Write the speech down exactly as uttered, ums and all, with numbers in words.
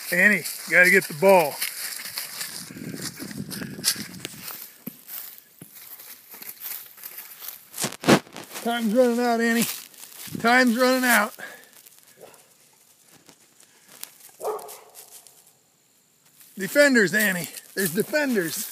Annie, gotta get the ball. Time's running out, Annie. Time's running out. Defenders, Annie. There's defenders.